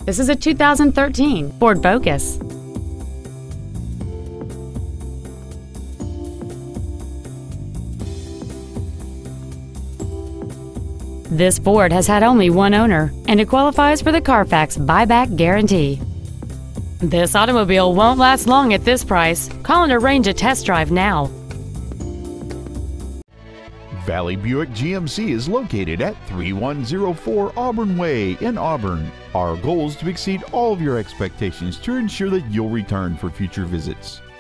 This is a 2013 Ford Focus. This Ford has had only one owner, and it qualifies for the Carfax buyback guarantee. This automobile won't last long at this price. Call and arrange a test drive now. Valley Buick GMC is located at 3104 Auburn Way in Auburn. Our goal is to exceed all of your expectations to ensure that you'll return for future visits.